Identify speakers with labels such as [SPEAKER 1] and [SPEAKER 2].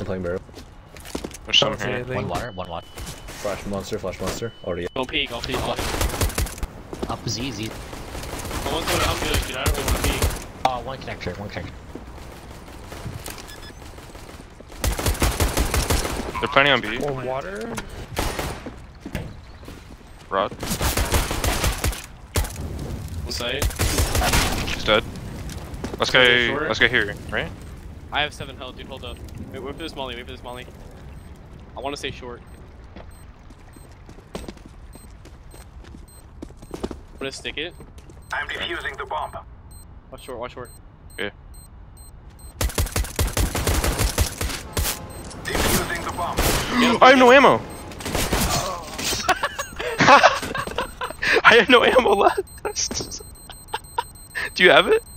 [SPEAKER 1] I'm playing barrel.
[SPEAKER 2] There's some
[SPEAKER 3] Don't see
[SPEAKER 2] here.
[SPEAKER 3] anything.
[SPEAKER 4] One water, one water.
[SPEAKER 1] Flash monster. Already.
[SPEAKER 5] Don't peek.
[SPEAKER 4] Up Z, Z.
[SPEAKER 5] I want to go up good, dude. I don't really want to peek.
[SPEAKER 4] One connector, one connector.
[SPEAKER 2] They're planning on B.
[SPEAKER 3] One water.
[SPEAKER 2] Rod.
[SPEAKER 5] One side.
[SPEAKER 2] He's dead. Let's go here, right?
[SPEAKER 5] I have 7 health, dude. Hold up. Wait for this molly. I want to stay short. I'm gonna stick it.
[SPEAKER 6] I'm defusing the bomb.
[SPEAKER 5] Watch short.
[SPEAKER 2] Okay.
[SPEAKER 6] Defusing the bomb.
[SPEAKER 2] I have no ammo! I have no ammo left! Do you have it?